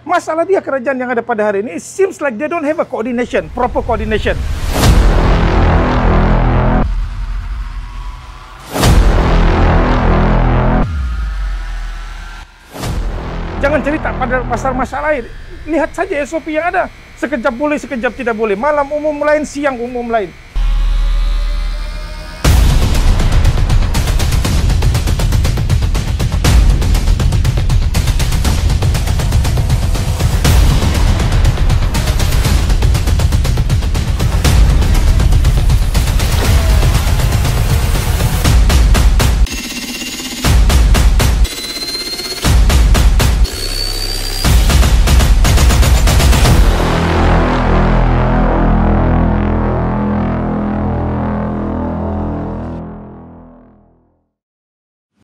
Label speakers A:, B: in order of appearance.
A: Masalah dia kerajaan yang ada pada hari ini, it seems like they don't have a coordination, proper coordination. Jangan cerita pada pasar masalah lain. Lihat saja SOP yang ada. Sekejap boleh, sekejap tidak boleh. Malam umum lain, siang umum lain.